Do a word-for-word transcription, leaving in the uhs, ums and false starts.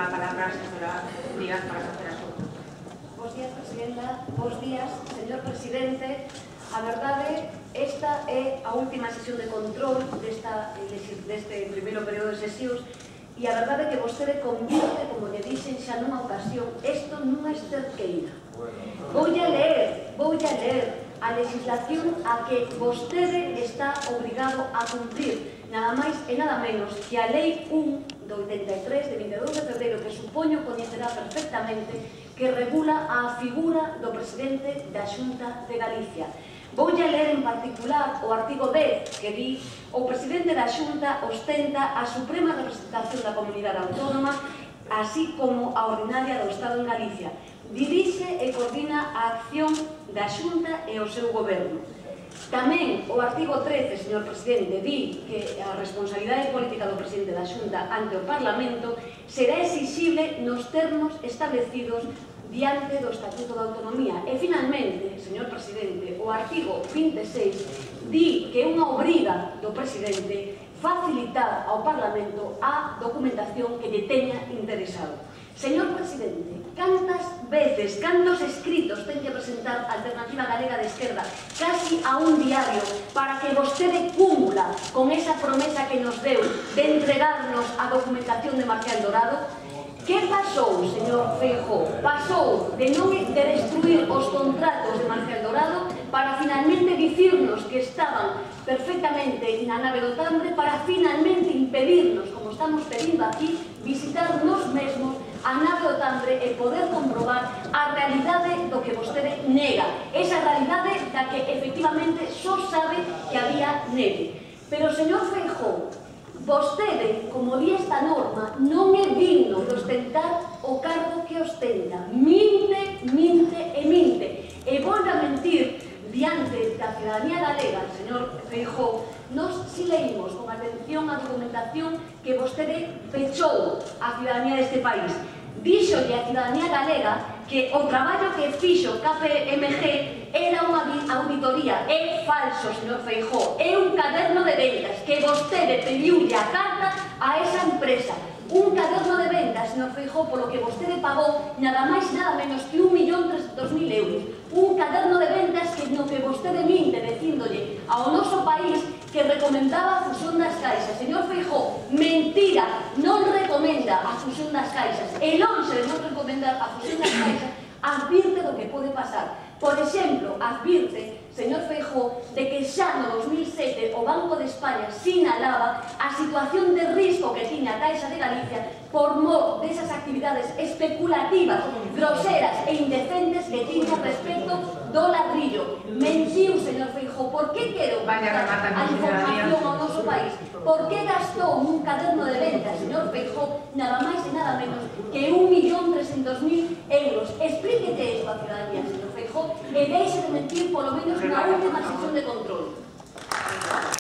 a palabra a señora Díaz para facer a súa. Bos días, Presidenta. Bos días, señor Presidente. A verdade, esta é a última sesión de control desta, deste primeiro período de sesións e a verdade é que vostede convierte, como lle dixen xa nunha ocasión, isto nunha esterqueira. Voulle a ler, voulle a ler a legislación a que vostede está obrigado a cumprir, nada máis e nada menos que a Lei un do oitenta e tres de vinte e dous de febreiro, que supoño coñecerá perfectamente, que regula a figura do presidente da Xunta de Galicia. Voulle a ler en particular o artigo dez, que di: o presidente da Xunta ostenta a suprema representación da comunidade autónoma, así como a ordinaria do Estado en Galicia. Dirixe e coordina a acción da Xunta e o seu goberno. Tamén o artigo trece, señor Presidente, di que a responsabilidade política do Presidente da Xunta ante o Parlamento será exixible nos termos establecidos diante do Estatuto da Autonomía. E, finalmente, señor Presidente, o artigo vinte e seis di que é unha obriga do Presidente facilitar ao Parlamento a documentación que lle teña interesado. Señor Presidente, cantas veces, cantos escritos ten que presentar a Alternativa Galega de Esquerda casi a un diario para que vostede cumpla con esa promesa que nos deu de entregarnos a documentación de Marcial Dorado? Que pasou, señor Feijóo? Pasou de non de destruir os contratos de Marcial Dorado para finalmente dicirnos que estaban perfectamente na nave do Tambre, para finalmente impedirnos, como estamos pedindo aquí, visitar nos mesmos a nave do Tambre e poder comprobar a realidade do que vostede nega, esa realidade da que efectivamente só sabe que había neve. Pero, señor Feijóo, vostede, como di esta norma, non é digno de ostentar o cargo que ostenta. Minte, minte e minte. E volve a mentir diante da cidadanía galega, señor Feijóo. Nos si leímos con atención a documentación que vostede pechou a cidadanía deste país. Díxolle a cidadanía galega que o traballo que fixo K P M G era unha auditoría. É falso, señor Feijóo. É un caderno de vendas que vostede pediulle a carta a esa empresa. Un caderno de vendas, señor Feijóo, polo que vostede pagou nada máis nada menos que un millón trescentos mil euros. Un caderno de vendas que no que vostede minte dicíndolle ao noso país que recomendaba a fusión das caixas. Señor Feijóo, mentira, non recomenda a fusión das caixas. E lonxe de non recomendar a fusión das caixas, advirte do que pode pasar. Por exemplo, advirte, señor Feijóo, de que xa no dos mil sete o Banco de España sinalaba a situación de risco que tiña a Caixa de Galicia por mor desas actividades especulativas, groseras e indecentes que tiña respecto do ladrillo. Mentiu, señor Feijóo. Por que quero dar a información ao noso país? Por que gastou nun caderno de ventas, señor Feijóo, nada máis e nada menos que un millón trescentos mil euros? Explíquete isto a cidadanía, señor Feijóo, e deixe de mentir polo menos na última sesión de control.